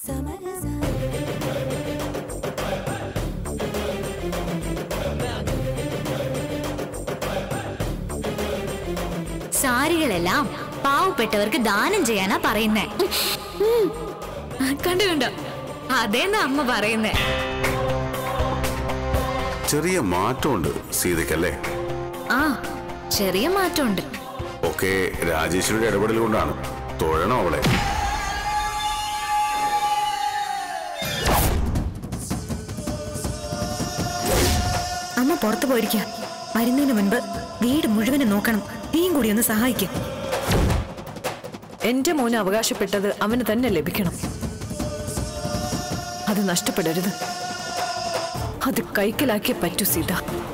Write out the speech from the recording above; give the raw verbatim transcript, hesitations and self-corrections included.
സാരികളെല്ലാം പാവപ്പെട്ടവർക്ക് ദാനം ചെയ്യാനാ പറയുന്നേ. കണ്ടു കണ്ടോ, അതേന്നാ അമ്മ പറയുന്നേ. ചെറിയ മാറ്റമുണ്ട് സീതയ്ക്കല്ലേ? ആ, ചെറിയ മാറ്റമുണ്ട്. ഒക്കെ രാജേശ്വരിയുടെ ഇടപെടൽ കൊണ്ടാണ്. തൊഴണം അവളെ. അമ്മ പുറത്തു പോയിരിക്കാം. വരുന്നതിന് മുൻപ് വീട് മുഴുവനും നോക്കണം. നീയും കൂടി ഒന്ന് സഹായിക്കും. എന്റെ മോന് അവകാശപ്പെട്ടത് അവന് തന്നെ ലഭിക്കണം. അത് നഷ്ടപ്പെടരുത്. അത് കൈക്കലാക്കിയേ പറ്റൂ സീത.